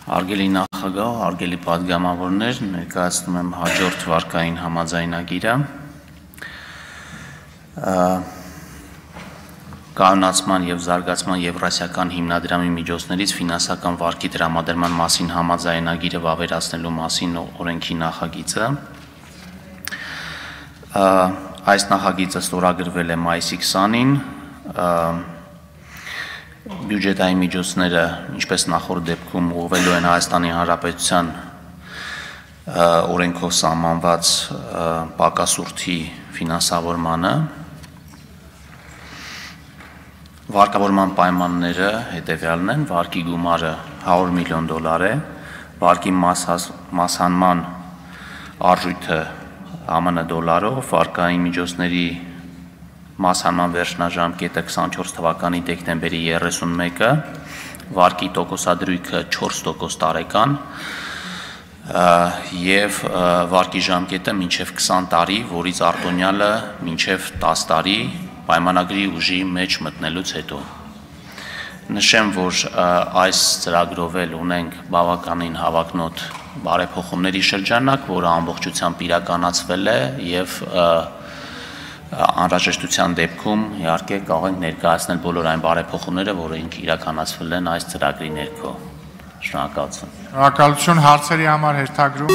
Արգելի նախագահ, արգելի պատգամավորներ, ներկայացնում եմ հաջորդ վարկային համաձայնագիրը։ Կանոնացման և զարգացման Եվրասիական հիմնադրամի միջոցներից ֆինանսական վարկի տրամադրման մասին համաձայնագիրը վավերացնելու մասին օրենքի նախագիծը։ Այս նախագիծը ստորագրվել է մայիսի 20-ին, բյուջետային միջոցները, ինչպես նախորդ դեպքում, ուղղվելու են Հայաստանի Հանրապետության օրենքով սահմանված պակասուրդի ֆինանսավորմանը։ Վարկավորման պայմանները հետևյալն են. վարկի գումարը $100 միլիոն է, վարկի մասհանման արժույթը ԱՄՆ դոլարով, վարկային միջոցների մասհանման վերջնաժամկետը 24 թվականի դեկտեմբերի 31-ը, վարկի տոկոսադրույքը 4% տարեկան և վարկի ժամկետը մինչև 20 տարի, որից արտոնյալը մինչև 10 տարի պայմանագրի ուժի մեջ մտնելուց հետո։ Նշեմ, որ այս ծրագրով էլ ունենք բավականին հավակնոտ բարեփոխումների շրջանակ, որը ամբողջությամբ իրականացվել է և անհրաժեշտության դեպքում իհարկե կարող ենք ներկայացնել բոլոր այն բարեփոխումները, որոնք իրականացվել են այս ծրագրի ներքո։ Շնորհակալություն։ Շնորհակալություն, հարցերի համար հերթագրում։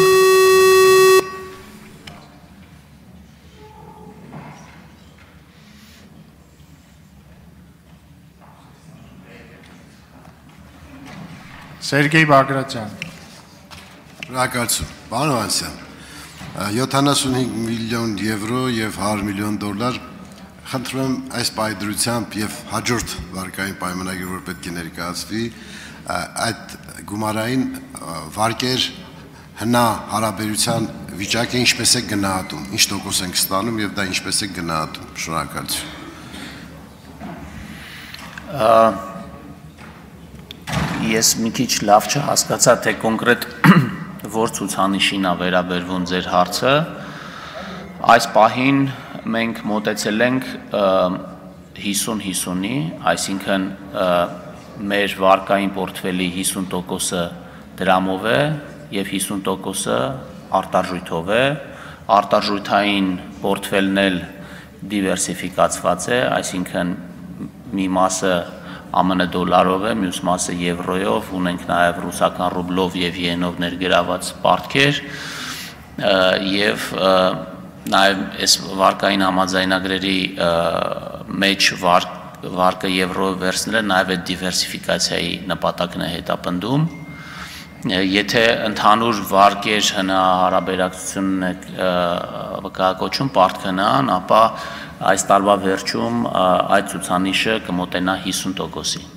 Սերգեյ Բագրատյան։ Շնորհակալություն, պարոն Հովհաննիսյան, 75 միլիոն եվրո և $100 միլիոն, խնդրում եմ այս պայդրությամբ և հաջորդ վարկային պայմանագիր, որ պետք է ներկայացվի, այդ գումարային վարկեր հնա հարաբերության վիճակը ինչպես է գնահատում, ինչ տոկոս ենք ստանում և դա ինչպես է գնահատում։ Շնորհակալություն։ Ես մի քիչ լավ չհասկացա, թե կոնկրետ որ ցուցանիշին է վերաբերվում ձեր հարցը։ Այս պահին մենք մոտեցել ենք 50-50-ի, այսինքն մեր վարկային պորտֆելի 50%-ը դրամով է և 50%-ը արտարժույթով է։ Արտարժույթային պորտֆելն էլ դիվերսիֆիկացված է, այսինքն մի մասը ԱՄՆ դոլարով է, մյուս մասը եվրոյով, ունենք նաև ռուսական ռուբլով և յենով ներգրաված պարտքեր և նաև այս վարկային համաձայնագրերի մեջ վարկը եվրոյով վերցնելը նաև այդ դիվերսիֆիկացիայի նպատակն է հետապնդում։ Եթե ընդհանուր վարկեր հնարաբերակցությունն է վկայակոչում պարտքնան, ապա այս տարվա վերջում այդ ցուցանիշը կմոտենա 50%-ի։